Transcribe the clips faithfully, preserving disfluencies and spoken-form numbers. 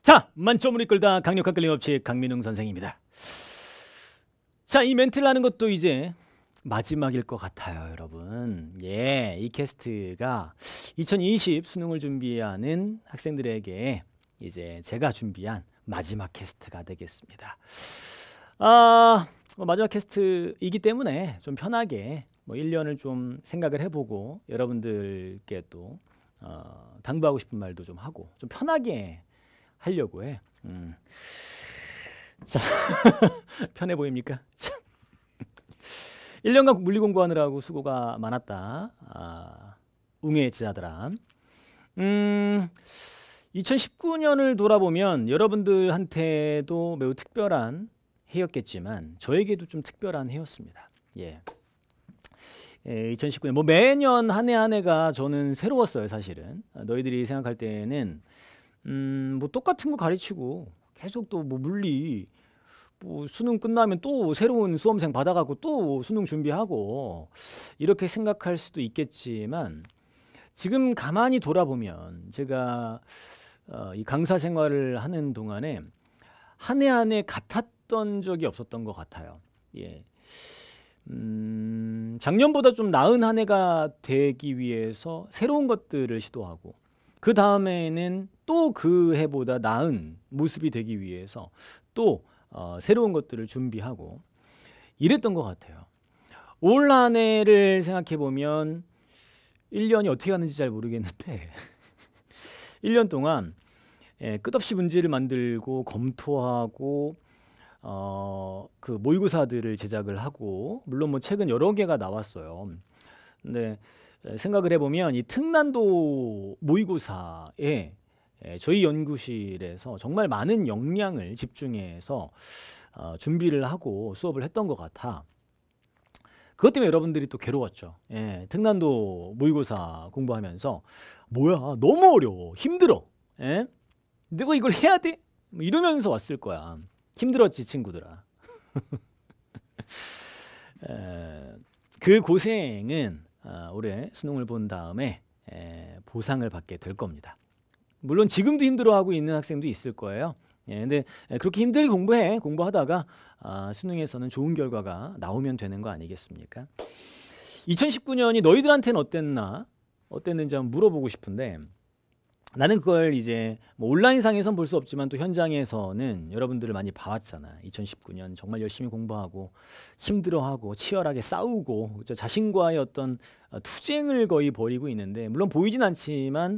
자, 만점으로 이끌다 강력한 끌림업체 강민웅 선생입니다. 자, 이 멘트를 하는 것도 이제 마지막일 것 같아요, 여러분. 예, 이 캐스트가 이천이십 수능을 준비하는 학생들에게 이제 제가 준비한 마지막 캐스트가 되겠습니다. 아, 뭐 마지막 캐스트이기 때문에 좀 편하게 뭐 일 년을 좀 생각을 해보고 여러분들께 또 어, 당부하고 싶은 말도 좀 하고 좀 편하게 하려고 해. 음. 자, 편해 보입니까? 일 년간 물리 공부하느라고 수고가 많았다. 아, 웅의 지자들아. 음, 이천십구 년을 돌아보면 여러분들한테도 매우 특별한 해였겠지만 저에게도 좀 특별한 해였습니다. 예. 예, 이천십구 년 뭐 매년 한 해 한 해가 저는 새로웠어요, 사실은. 너희들이 생각할 때는 음, 뭐 똑같은 거 가르치고 계속 또 뭐 물리 뭐 수능 끝나면 또 새로운 수험생 받아가고 또 수능 준비하고 이렇게 생각할 수도 있겠지만 지금 가만히 돌아보면 제가 어, 이 강사 생활을 하는 동안에 한 해 한 해 같았던 적이 없었던 것 같아요. 예. 음, 작년보다 좀 나은 한 해가 되기 위해서 새로운 것들을 시도하고 그 다음에는 또 그 해보다 나은 모습이 되기 위해서 또 어, 새로운 것들을 준비하고 이랬던 것 같아요. 올 한 해를 생각해 보면 일 년이 어떻게 갔는지 잘 모르겠는데 일 년 동안 예, 끝없이 문제를 만들고 검토하고 어, 그 모의고사들을 제작을 하고 물론 뭐 책은 여러 개가 나왔어요. 근데 생각을 해보면 이 특난도 모의고사에 저희 연구실에서 정말 많은 역량을 집중해서 어, 준비를 하고 수업을 했던 것 같아. 그것 때문에 여러분들이 또 괴로웠죠. 예, 특난도 모의고사 공부하면서 뭐야 너무 어려워 힘들어. 예? 내가 이걸 해야 돼? 뭐 이러면서 왔을 거야. 힘들었지 친구들아. 에, 그 고생은 어, 올해 수능을 본 다음에 에, 보상을 받게 될 겁니다. 물론 지금도 힘들어하고 있는 학생도 있을 거예요. 예, 근데 그렇게 힘들게 공부해 공부하다가 아, 수능에서는 좋은 결과가 나오면 되는 거 아니겠습니까? 이천십구 년이 너희들한테는 어땠나 어땠는지 한번 물어보고 싶은데 나는 그걸 이제 뭐 온라인상에선 볼 수 없지만 또 현장에서는 여러분들을 많이 봐왔잖아. 이천십구 년 정말 열심히 공부하고 힘들어하고 치열하게 싸우고 그렇죠? 자신과의 어떤 투쟁을 거의 벌이고 있는데 물론 보이진 않지만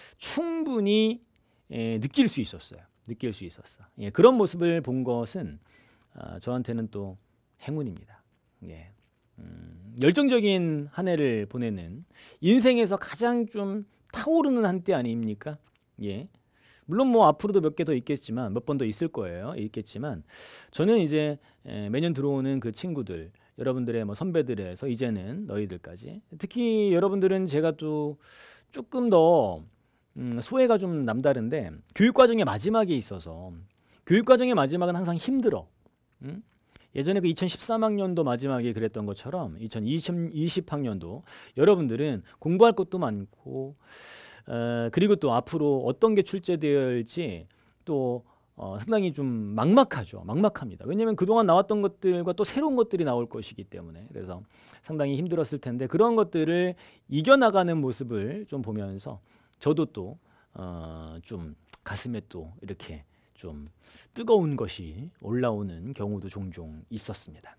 충분히 예, 느낄 수 있었어요. 느낄 수 있었어. 예, 그런 모습을 본 것은 아, 저한테는 또 행운입니다. 예. 음, 열정적인 한 해를 보내는 인생에서 가장 좀 타오르는 한때 아닙니까? 예. 물론 뭐 앞으로도 몇 개 더 있겠지만 몇 번 더 있을 거예요. 있겠지만 저는 이제 에, 매년 들어오는 그 친구들 여러분들의 뭐 선배들에서 이제는 너희들까지 특히 여러분들은 제가 또 조금 더 음, 소외가 좀 남다른데 교육과정의 마지막에 있어서 교육과정의 마지막은 항상 힘들어. 응? 예전에 그 이천십삼 학년도 마지막에 그랬던 것처럼 이천이십 학년도 여러분들은 공부할 것도 많고 어, 그리고 또 앞으로 어떤 게 출제되어야할지 또 어, 상당히 좀 막막하죠. 막막합니다. 왜냐하면 그동안 나왔던 것들과 또 새로운 것들이 나올 것이기 때문에 그래서 상당히 힘들었을 텐데 그런 것들을 이겨나가는 모습을 좀 보면서 저도 또 어, 좀 가슴에 또 이렇게 좀 뜨거운 것이 올라오는 경우도 종종 있었습니다.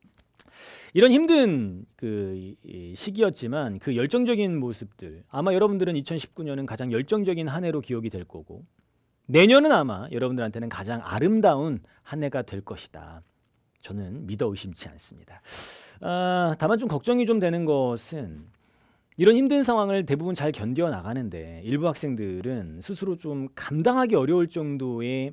이런 힘든 그 시기였지만 그 열정적인 모습들 아마 여러분들은 이천십구 년은 가장 열정적인 한 해로 기억이 될 거고 내년은 아마 여러분들한테는 가장 아름다운 한 해가 될 것이다. 저는 믿어 의심치 않습니다. 아, 다만 좀 걱정이 좀 되는 것은 이런 힘든 상황을 대부분 잘 견뎌 나가는데 일부 학생들은 스스로 좀 감당하기 어려울 정도의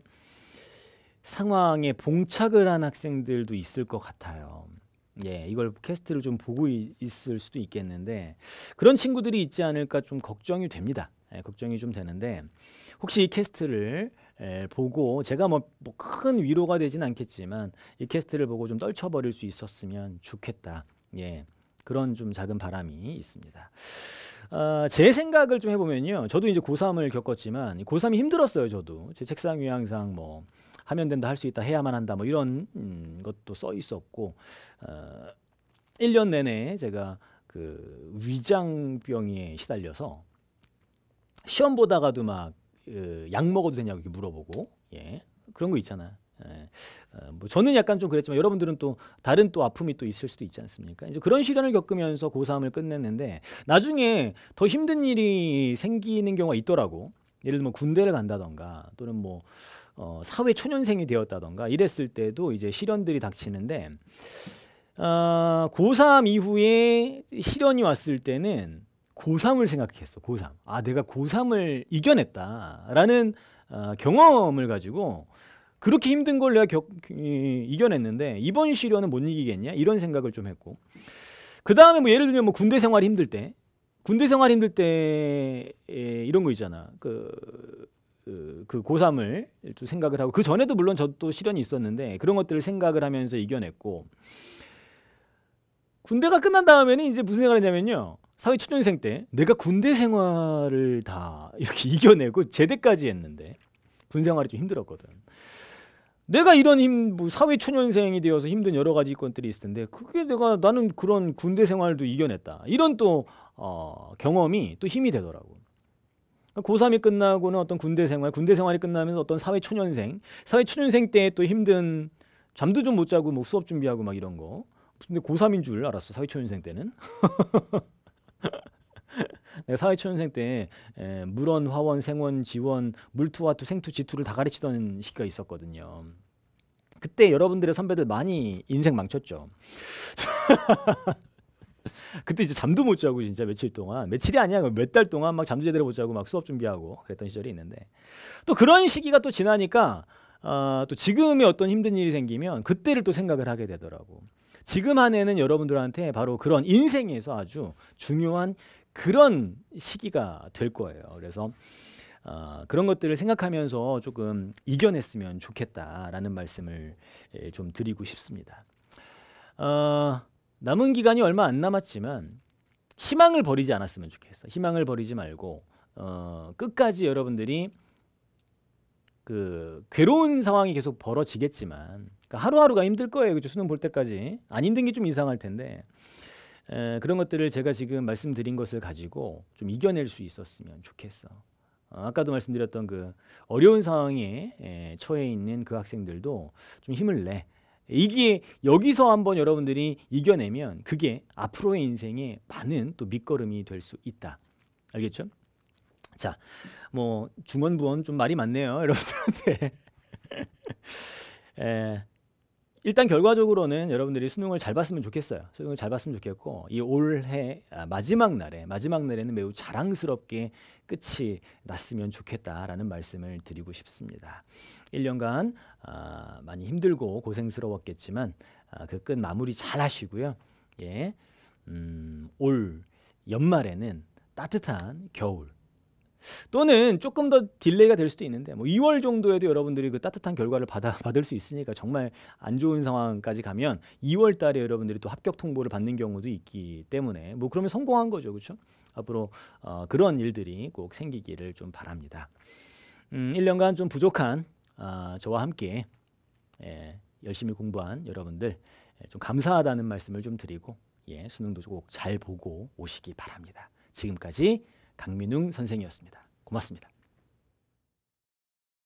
상황에 봉착을 한 학생들도 있을 것 같아요. 예, 이걸 캐스트를 좀 보고 있을 수도 있겠는데 그런 친구들이 있지 않을까 좀 걱정이 됩니다. 예, 걱정이 좀 되는데 혹시 이 캐스트를 예, 보고 제가 뭐 큰 위로가 되진 않겠지만 이 캐스트를 보고 좀 떨쳐버릴 수 있었으면 좋겠다. 예. 그런 좀 작은 바람이 있습니다. 어, 제 생각을 좀 해보면요. 저도 이제 고삼을 겪었지만 고삼이 힘들었어요. 저도 제 책상 위에 항상 뭐 하면 된다, 할 수 있다, 해야만 한다, 뭐 이런 음, 것도 써 있었고, 어, 일 년 내내 제가 그 위장병에 시달려서 시험 보다가도 막 약 그 먹어도 되냐고 이렇게 물어보고, 예, 그런 거 있잖아요. 예. 어, 뭐 저는 약간 좀 그랬지만 여러분들은 또 다른 또 아픔이 또 있을 수도 있지 않습니까? 이제 그런 시련을 겪으면서 고삼을 끝냈는데 나중에 더 힘든 일이 생기는 경우가 있더라고. 예를 들면 군대를 간다던가 또는 뭐 어, 사회 초년생이 되었다던가 이랬을 때도 이제 시련들이 닥치는데, 어, 고삼 이후에 시련이 왔을 때는 고삼을 생각했어. 고삼. 아, 내가 고삼을 이겨냈다라는 어, 경험을 가지고 그렇게 힘든 걸 내가 겪, 이, 이겨냈는데 이번 시련은 못 이기겠냐? 이런 생각을 좀 했고, 그 다음에 뭐 예를 들면 뭐 군대 생활이 힘들 때, 군대 생활 힘들 때 에, 이런 거 있잖아. 그, 그, 그 고삼을 좀 생각을 하고, 그 전에도 물론 저도 시련이 있었는데 그런 것들을 생각을 하면서 이겨냈고, 군대가 끝난 다음에는 이제 무슨 생각을 했냐면요. 사회 초년생 때 내가 군대 생활을 다 이렇게 이겨내고 제대까지 했는데 군 생활이 좀 힘들었거든. 내가 이런 힘, 뭐 사회 초년생이 되어서 힘든 여러 가지 것들이 있을 텐데 그게 내가 나는 그런 군대 생활도 이겨냈다. 이런 또 어, 경험이 또 힘이 되더라고. 고삼이 끝나고는 어떤 군대 생활, 군대 생활이 끝나면서 어떤 사회 초년생, 사회 초년생 때 또 힘든 잠도 좀 못 자고 뭐 수업 준비하고 막 이런 거. 근데 고삼인 줄 알았어. 사회 초년생 때는. 내가 사회 초년생 때 에, 물원, 화원, 생원, 지원, 물투, 화투, 생투, 지투를 다 가르치던 시기가 있었거든요. 그때 여러분들의 선배들 많이 인생 망쳤죠. 그때 이제 잠도 못 자고 진짜 며칠 동안, 며칠이 아니야, 몇 달 동안 막 잠도 제대로 못 자고 막 수업 준비하고 그랬던 시절이 있는데, 또 그런 시기가 또 지나니까 어, 또 지금의 어떤 힘든 일이 생기면 그때를 또 생각을 하게 되더라고. 지금 한 해는 여러분들한테 바로 그런 인생에서 아주 중요한 그런 시기가 될 거예요. 그래서 어, 그런 것들을 생각하면서 조금 이겨냈으면 좋겠다라는 말씀을 예, 좀 드리고 싶습니다. 어, 남은 기간이 얼마 안 남았지만 희망을 버리지 않았으면 좋겠어. 희망을 버리지 말고 어, 끝까지 여러분들이 그 괴로운 상황이 계속 벌어지겠지만, 그러니까 하루하루가 힘들 거예요. 그렇죠? 수능 볼 때까지 안 힘든 게 좀 이상할 텐데, 에, 그런 것들을 제가 지금 말씀드린 것을 가지고 좀 이겨낼 수 있었으면 좋겠어. 어, 아까도 말씀드렸던 그 어려운 상황에 에, 처해 있는 그 학생들도 좀 힘을 내. 이게 여기서 한번 여러분들이 이겨내면 그게 앞으로의 인생에 많은 또 밑거름이 될 수 있다. 알겠죠? 자, 뭐 중원부원 좀 말이 많네요, 여러분들한테. 에, 일단 결과적으로는 여러분들이 수능을 잘 봤으면 좋겠어요. 수능을 잘 봤으면 좋겠고, 이 올해 아, 마지막 날에 마지막 날에는 매우 자랑스럽게 끝이 났으면 좋겠다라는 말씀을 드리고 싶습니다. 일 년간 아, 많이 힘들고 고생스러웠겠지만 아, 그 끝 마무리 잘 하시고요. 예, 음, 올 연말에는 따뜻한 겨울, 또는 조금 더 딜레이가 될 수도 있는데 뭐 이월 정도에도 여러분들이 그 따뜻한 결과를 받아, 받을 수 있으니까, 정말 안 좋은 상황까지 가면 이월 달에 여러분들이 또 합격 통보를 받는 경우도 있기 때문에 뭐 그러면 성공한 거죠. 그렇죠? 앞으로 어, 그런 일들이 꼭 생기기를 좀 바랍니다. 음, 일 년간 좀 부족한 어, 저와 함께 예, 열심히 공부한 여러분들 예, 좀 감사하다는 말씀을 좀 드리고, 예, 수능도 꼭 잘 보고 오시기 바랍니다. 지금까지 강민웅 선생이었습니다. 고맙습니다.